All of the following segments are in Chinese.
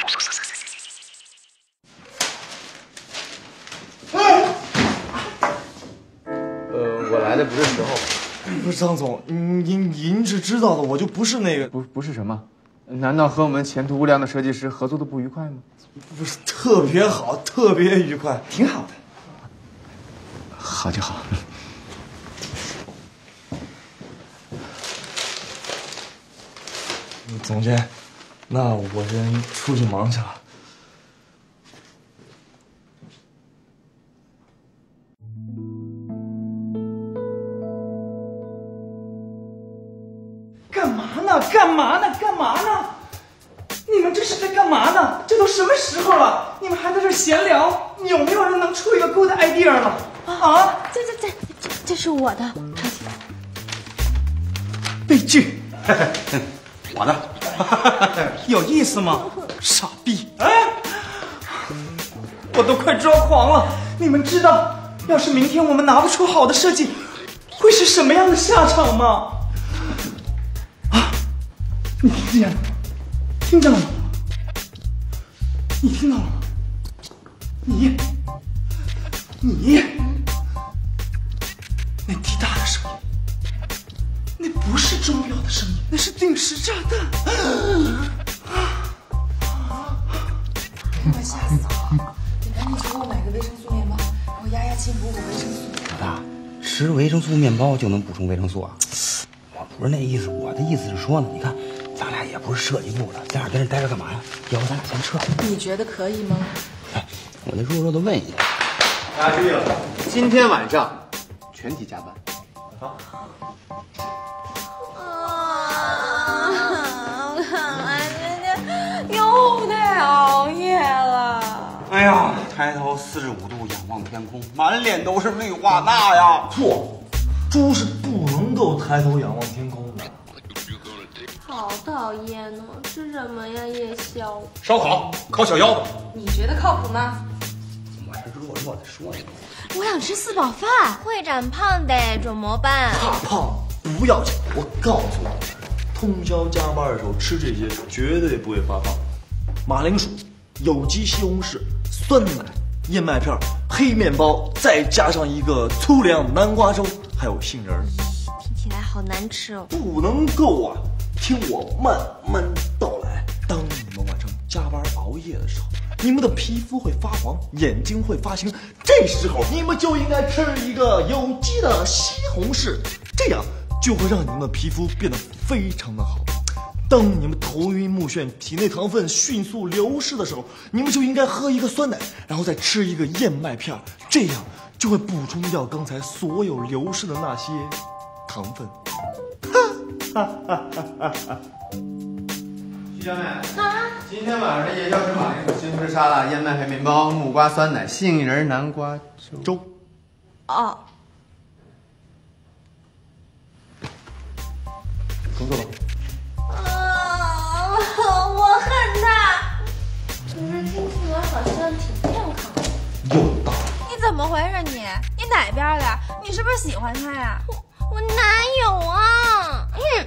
我来的不是时候。 不是张总，您是知道的，我就不是那个。 不是什么？难道和我们前途无量的设计师合作的不愉快吗？ 不是，特别好，特别愉快，挺好的。 好就好。 总监，那我先出去忙去了。 干嘛呢？你们这是在干嘛呢？这都什么时候了？你们还在这闲聊？有没有人能出一个 good idea 了？啊？ 这是我的， 被拒。 我的。 有意思吗？傻逼！哎，我都快抓狂了。你们知道，要是明天我们拿不出好的设计，会是什么样的下场吗？你听见了？听见了吗？你听到了吗？你，那滴答的声音，那不是钟表的声音，那是定时炸弹。 快吓死我了！你赶紧去给我买个维生素面包，给我压亲，补维生素。 老大，吃维生素面包就能补充维生素啊？我不是那意思，我的意思是说呢，你看。咱俩也不是设计部的，咱俩在这待着干嘛呀？要不咱俩先撤？ 你觉得可以吗？ 哎，我那弱弱的问一下。 大家注意了，今天晚上全体加班。好。 又得熬夜了。 哎呀，抬头45度仰望天空，满脸都是绿化钠呀！ 错，猪是不能够抬头仰望天空的。 好讨厌哦！吃什么呀，夜宵？ 烧烤，烤小腰子。 你觉得靠谱吗？ 我是弱弱的说你。 我想吃4宝饭。会长胖得怎么办？ 怕胖不要紧，我告诉你，通宵加班的时候吃这些绝对不会发胖。马铃薯、有机西红柿、酸奶、燕麦片、黑面包，再加上一个粗粮南瓜粥，还有杏仁。 听起来好难吃哦。 不能够啊！听我慢慢道来。当你们晚上加班熬夜的时候，你们的皮肤会发黄，眼睛会发青，这时候你们就应该吃一个有机的西红柿，这样就会让你们的皮肤变得非常的好。当你们头晕目眩，体内糖分迅速流失的时候，你们就应该喝一个酸奶，然后再吃一个燕麦片，这样就会补充掉刚才所有流失的那些糖分。 徐小美啊，今天晚上的夜宵是马铃薯西红柿沙拉、燕麦黑面包、木瓜酸奶、杏仁南瓜粥。 哦， 工作吧。 我恨他。可是听起来好像挺健康的。 有道理。 你怎么回事你？你哪边的？你是不是喜欢他呀？我哪有啊？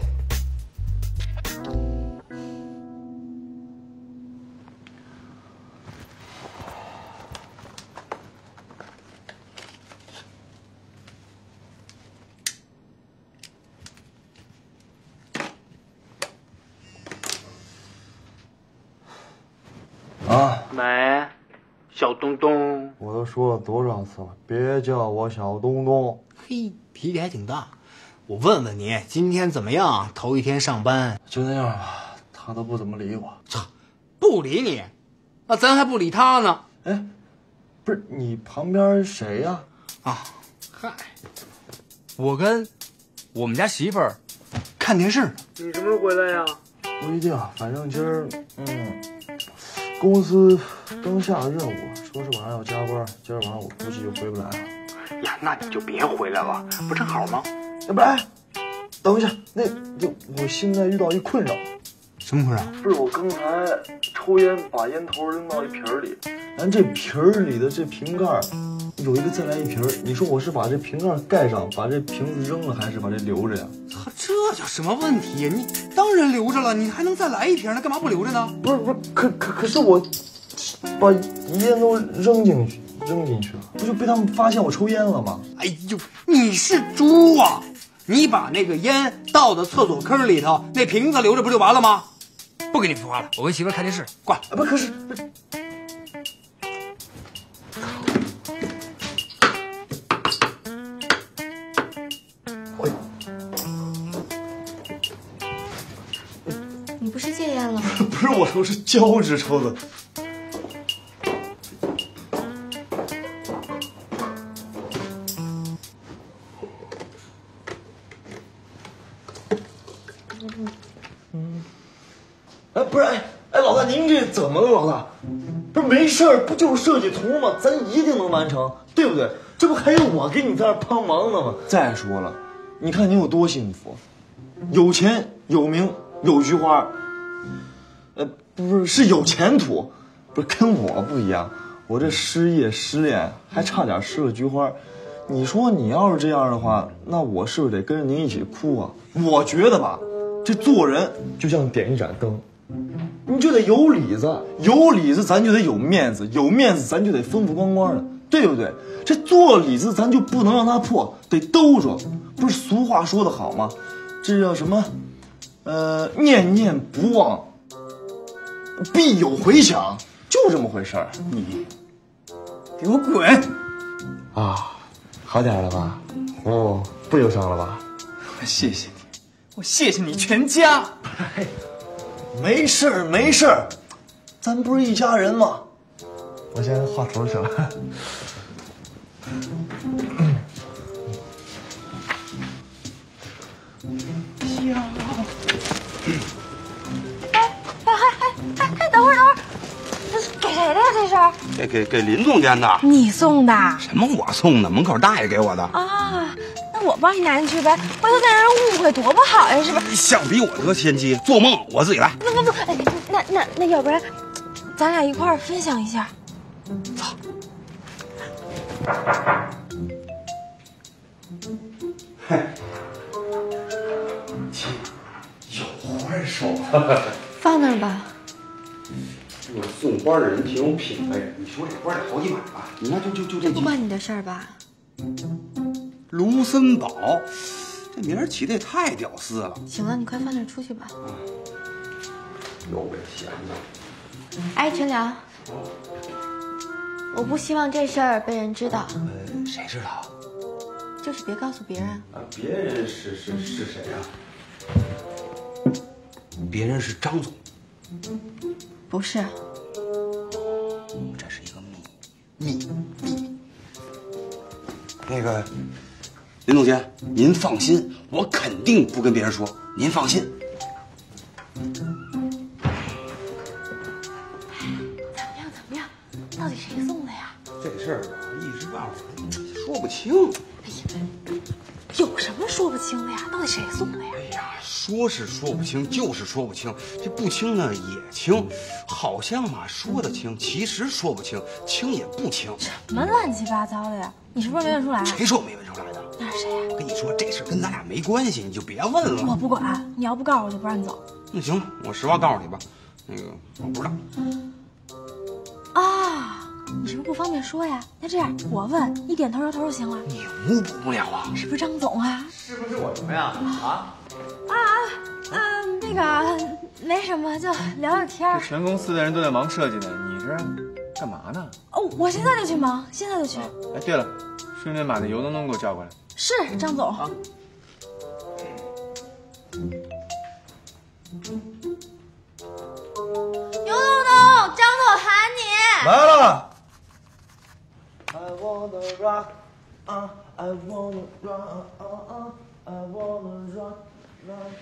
啊， 美，小东东， 我都说了多少次了，别叫我小东东。 嘿，脾气还挺大。我问问你，今天怎么样？头一天上班就那样吧，他都不怎么理我。 操，不理你，那咱还不理他呢。 哎，不是你旁边谁呀？ 啊，嗨，我跟我们家媳妇儿看电视呢。你什么时候回来呀？ 不一定，反正今儿公司刚下的任务，说是晚上要加班，今儿晚上我估计就回不来了。 呀，那你就别回来了，不正好吗？ 要不然，等一下，我现在遇到一困扰。 什什么回事？ 不是我刚才抽烟，把烟头扔到一瓶里，咱这瓶儿里的这瓶盖有一个再来一瓶，你说我是把这瓶盖盖上，把这瓶子扔了，还是把这留着呀？ 操，这叫什么问题？你当然留着了，你还能再来一瓶，那干嘛不留着呢？ 不是，可是我把烟都扔进去了，不就被他们发现我抽烟了吗？ 哎呦，你是猪啊！你把那个烟倒到厕所坑里头，那瓶子留着不就完了吗？不跟你废话了，我跟媳妇看电视，挂。 不，可是。 你不是戒烟了吗？ 不是我是胶质抽的。不是，老大，您这怎么了，老大？不是没事儿，不就是设计图吗？咱一定能完成，对不对？这不还有我给你在这帮忙呢吗？再说了，你看你有多幸福，有钱有名有菊花，不是有前途，不是跟我不一样，我这失业失恋还差点失了菊花。你说你要是这样的话，那我是不是得跟着您一起哭啊？我觉得吧，这做人就像点一盏灯。你就得有里子，有里子咱就得有面子，有面子咱就得风风光光的，对不对？这做里子咱就不能让它破，得兜着。不是俗话说得好吗？这叫什么？念念不忘，必有回响，就这么回事儿。 你给我滚！ 啊，好点了吧？哦，不忧伤了吧？ 谢谢你，我谢谢你全家。 没事儿没事儿，咱不是一家人吗？我先画图去了。 哎，等会儿，这是给谁的呀？这是给林总监的。 你送的？ 什么我送的？门口大爷给我的。 啊，那我帮你拿进去呗，回头再让人误会多不好呀，是不是？ 想比我得先机，做梦我自己来。 不，哎，那要不然，咱俩一块儿分享一下。 操！嘿， 有花手。 放那儿吧。 我送花的人挺有品位，你说这花得好几百吧？你看就这不关你的事儿吧？ 卢森堡，这名儿起的也太屌丝了。 行了，你快放那儿出去吧。 又被闲的。 哎，陈良，我不希望这事儿被人知道。 谁知道？ 就是别告诉别人。 啊，别人是谁啊？别人是张总。 不是。 这是一个秘密。那个，林总监，您放心，我肯定不跟别人说，您放心。 怎么样？到底谁送的呀？ 这事儿啊，一时半会儿说不清。 哎呀，有什么说不清的呀？到底谁送的呀？ 哎呀，说是说不清，就是说不清。这不清呢也清，好像嘛说得清，其实说不清，清也不清。 什么乱七八糟的呀？你是不是没问出来？ 谁说我没问出来的？ 那是谁呀？ 我跟你说，这事跟咱俩没关系，你就别问了。 我不管，你要不告诉我就不让你走。 那行，我实话告诉你吧，那个我不知道。 啊，你是不是不方便说呀？那这样，我问你点头摇头就行了。 你无补不了啊！ 是不是张总啊？ 是不是我什么呀？ 那个没什么，就聊聊天。 这全公司的人都在忙设计呢，你这干嘛呢？ 哦，我现在就去忙，现在就去。 哎，对了，顺便把那尤东东给我叫过来。 是张总。 啊尤东东，张总喊你。 来了。I wanna rock, I wanna rock, I wanna rock, rock.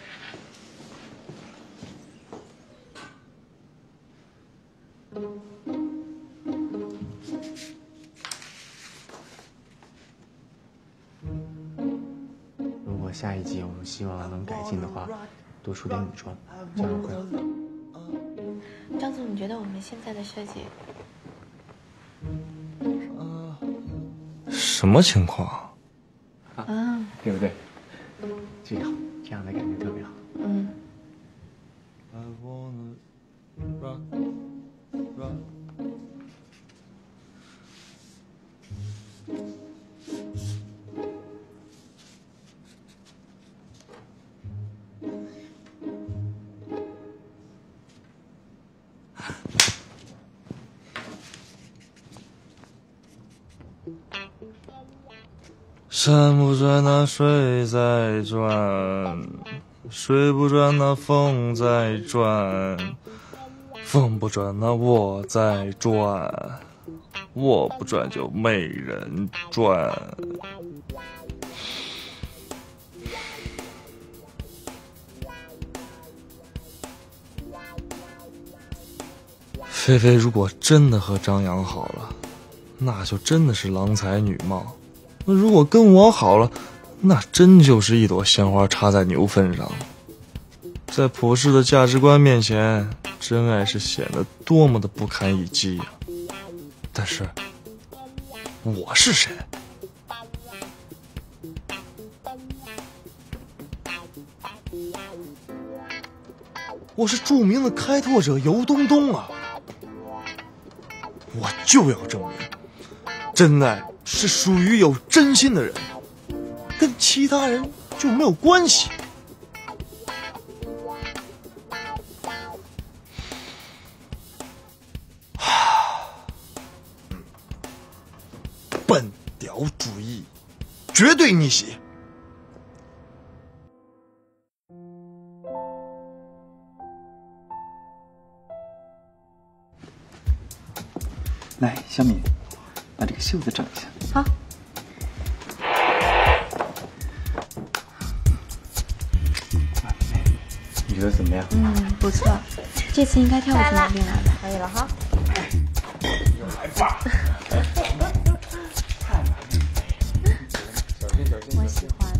如果下一季我们希望能改进的话，多出点女装，这样会好。 张总，你觉得我们现在的设计？ 什么情况？ 啊，对不对？这样的感觉特别好。 嗯。 山不转那水在转，水不转那风在转，风不转那我在转，我不转就没人转。菲菲如果真的和张扬好了，那就真的是郎才女貌。那如果跟我好了，那真就是一朵鲜花插在牛粪上。在普世的价值观面前，真爱是显得多么的不堪一击呀！但是，我是谁？我是著名的开拓者尤东东啊！我就要证明，真爱是属于有真心的人，跟其他人就没有关系。笨屌主义，绝对逆袭。 来，小敏，把这个袖子整一下。 好。 你觉得怎么样？ 不错，这次应该跳不出毛病来的。可以了哈。 又来吧。 我喜欢。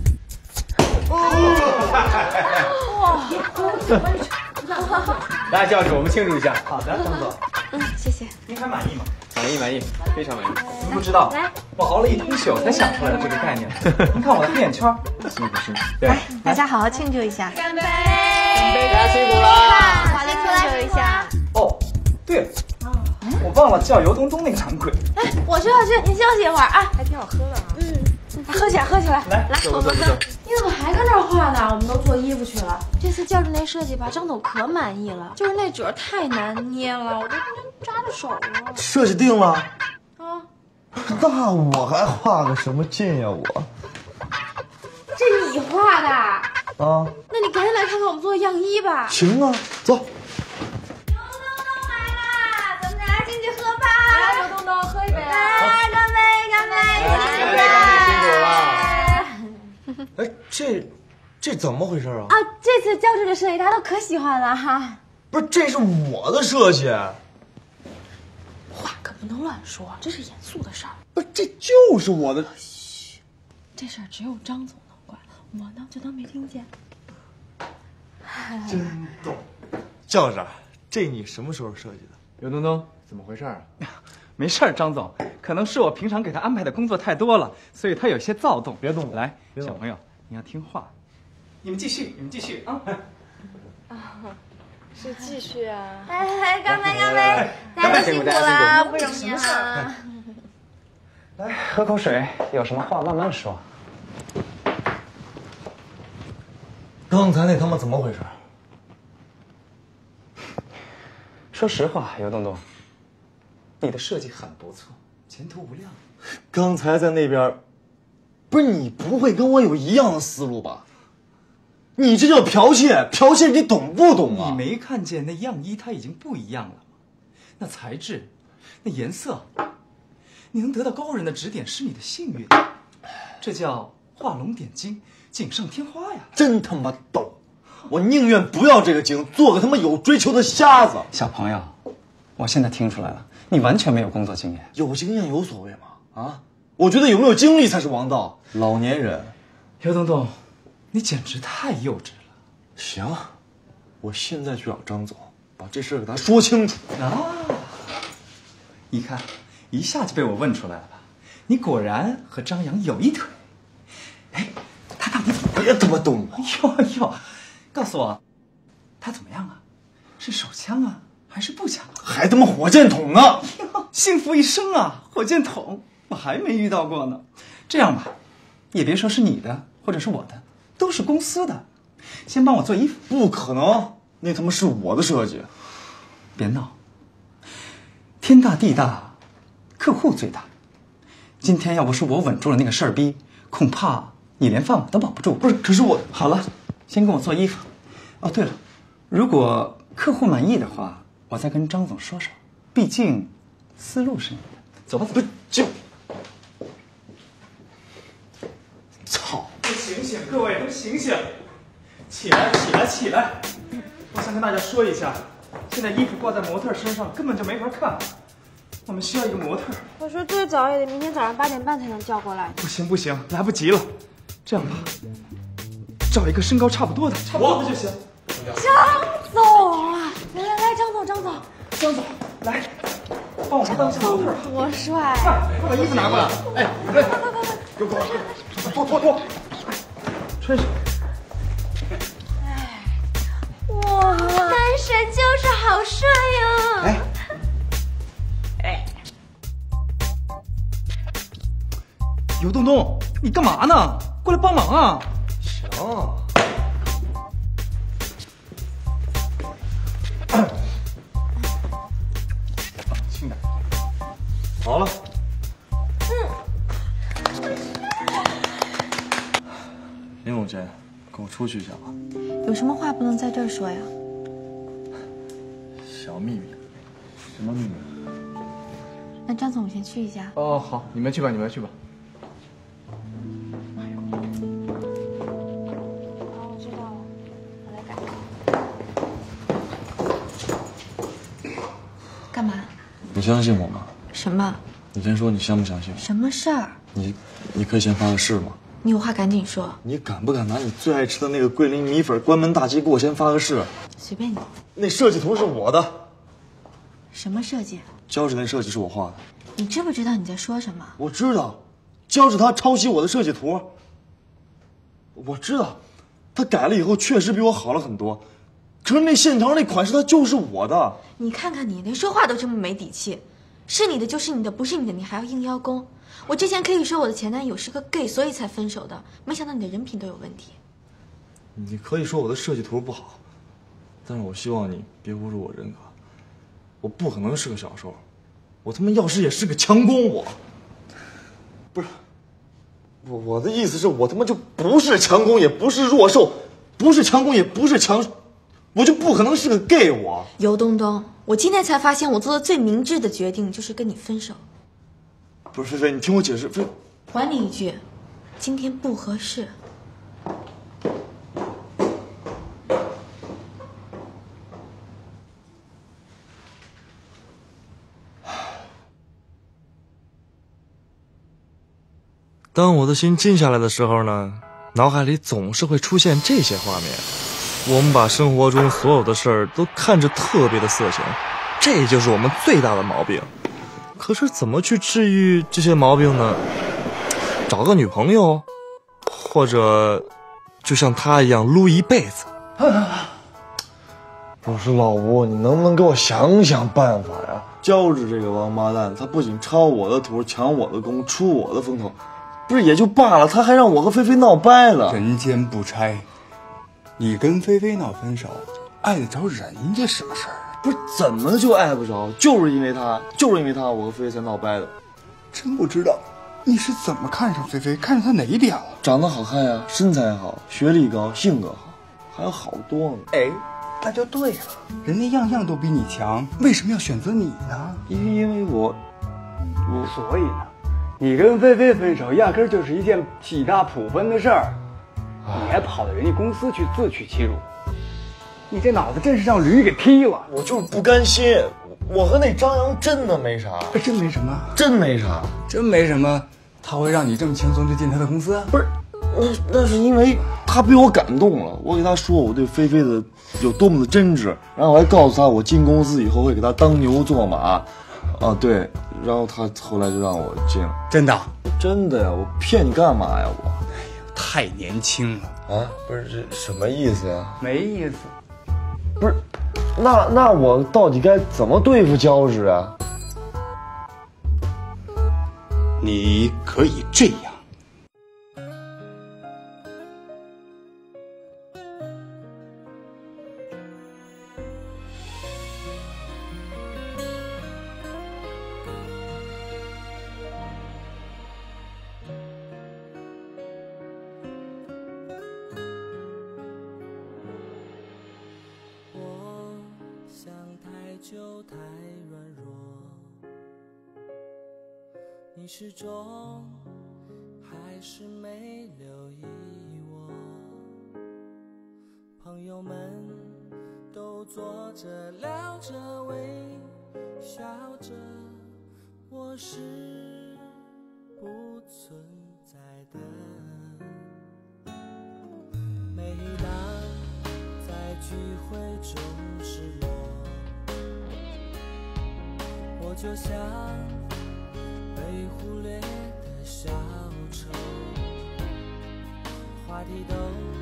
来，教授，我们庆祝一下。好的，张总。 谢谢。 您还满意吗？ 满意，非常满意。 您不知道，我熬了一通宿才想出来的这个概念。您看我的黑眼圈，辛苦辛苦。 来，大家好好庆祝一下。 干杯！ 大家辛苦了。 好的，庆祝一下。 哦，对了，我忘了叫尤东东那个堂魁。 哎，我去，您休息一会儿啊。 还挺好喝的啊。 喝起来。 来， 我们喝。你怎么还跟这儿画呢？我们都做衣服去了。这次教室内设计吧，张总可满意了，就是那褶太难捏了，我都扎着手了。 设计定了啊？ 那我还画个什么劲呀我？ 这你画的？ 啊？ 那你赶紧来看看我们做的样衣吧。 行啊，走。 尤东东来啦，咱们俩进去喝吧。 来，尤东东，喝一杯啊！ 来，干杯！ 辛苦了。 哎，这怎么回事啊？ 啊，这次教室的设计大家都可喜欢了哈。 不是，这是我的设计。 话可不能乱说，这是严肃的事儿。 不是，这就是我的。 嘘，这事儿只有张总能管，我呢就当没听见。 真逗。教授，这你什么时候设计的？ 尤东东，怎么回事啊？ 没事儿，张总，可能是我平常给他安排的工作太多了，所以他有些躁动。 别动， 来，小朋友，你要听话。你们继续啊！ 是继续啊！ 来，干杯！大家都辛苦了，不容易啊。 来，喝口水，有什么话慢慢说。 刚才那他妈怎么回事？ 说实话，尤东东，你的设计很不错，前途无量。 刚才在那边，不是你不会跟我有一样的思路吧？你这叫剽窃，剽窃你懂不懂啊？ 你没看见那样衣它已经不一样了吗？那材质，那颜色，你能得到高人的指点是你的幸运，这叫画龙点睛，锦上添花呀！ 真他妈逗！我宁愿不要这个经，做个他妈有追求的瞎子。 小朋友，我现在听出来了，你完全没有工作经验。 有经验有所谓吗？啊，我觉得有没有经历才是王道。老年人， 尤东东，你简直太幼稚了。 行，我现在去找张总， 把这事给他说清楚啊！你看，一下就被我问出来了吧？你果然和张扬有一腿。哎，他到底怎么样？ 别他妈动我！ 哟，告诉我，他怎么样啊？是手枪啊，还是步枪啊？ 还他妈火箭筒呢！ 幸福一生啊！火箭筒我还没遇到过呢。这样吧，也别说是你的或者是我的，都是公司的。先帮我做衣服。 不可能，那他妈是我的设计。 别闹，天大地大，客户最大。今天要不是我稳住了那个事儿逼，恐怕你连饭碗都保不住。 不是，可是我好了，先跟我做衣服。哦，对了，如果客户满意的话，我再跟张总说说，毕竟思路是你的。走吧，走。 不就，操！ 醒醒，各位都醒醒！起来，起来，起来！我想跟大家说一下，现在衣服挂在模特身上根本就没法看，我们需要一个模特。 我说最早也得明天早上8点半才能叫过来。 不行不行，来不及了。这样吧，找一个身高差不多的就行。 张总啊，来，张总， 来，帮我们当下模特。 多帅！ 快把衣服拿过来！哎，快，给我脱，穿上。 哇，男神就是好帅呀！ 哎，尤东东，你干嘛呢？过来帮忙啊！ 行。轻点。好了。林总监，跟我出去一下吧。 有什么话不能在这儿说呀？ 小秘密。什么秘密？ 那张总，我先去一下。 哦，好，你们去吧。 我知道了，我来改。 干嘛？ 你相信我吗？ 什么？ 你先说你相不相信？ 什么事儿？ 你可以先发个誓吗？ 你有话赶紧说。 你敢不敢拿你最爱吃的那个桂林米粉关门大吉给我先发个誓？ 随便你。 那设计图是我的。 什么设计？ 胶纸那设计是我画的。 你知不知道你在说什么？ 我知道，胶纸他抄袭我的设计图。我知道，他改了以后确实比我好了很多，可是那线条那款式它就是我的。 你看看你，连说话都这么没底气。是你的就是你的，不是你的你还要硬邀功。我之前可以说我的前男友是个 gay， 所以才分手的，没想到你的人品都有问题。 你可以说我的设计图不好，但是我希望你别侮辱我人格。我不可能是个小受，我他妈要是也是个强攻，我不是，我的意思是我他妈就不是强攻，也不是弱受，不是强攻，也不是强，我就不可能是个 gay。我尤东东，我今天才发现我做的最明智的决定就是跟你分手。 不是菲菲，你听我解释，菲。 还你一句，今天不合适。 当我的心静下来的时候呢，脑海里总是会出现这些画面。我们把生活中所有的事儿都看着特别的色情，这就是我们最大的毛病。可是怎么去治愈这些毛病呢？找个女朋友，或者就像他一样撸一辈子。我说老吴，你能不能给我想想办法呀？胶纸这个王八蛋，他不仅抄我的图，抢我的功，出我的风头，不是也就罢了，他还让我和菲菲闹掰了。 人间不拆，你跟菲菲闹分手，碍得着人家什么事儿？ 不是怎么就碍不着，就是因为他，我和菲菲才闹掰的。 真不知道你是怎么看上菲菲，看上她哪一点了？ 长得好看呀，身材好，学历高，性格好，还有好多呢。 哎，那就对了，人家样样都比你强，为什么要选择你呢？ 因为我所以呢，你跟菲菲分手压根儿就是一件喜大普奔的事儿，你还跑到人家公司去自取其辱，你这脑子真是让驴给踢了。 我就是不甘心，我和那张扬真的没啥， 真没什么， 真没啥， 真没什么。他会让你这么轻松就进他的公司？ 不是，那是因为他被我感动了，我给他说我对菲菲的有多么的真挚，然后我还告诉他我进公司以后会给他当牛做马，啊对，然后他后来就让我进了。 真的？ 真的呀，我骗你干嘛呀我？ 哎呀，太年轻了啊！不是这什么意思呀？ 没意思。 不是，那我到底该怎么对付胶质啊？ 你可以这样。 就太软弱，你始终还是没留意我。朋友们都坐着聊着微笑着，我是不存在的。每当在聚会中失落，我就像被忽略的小丑，话题都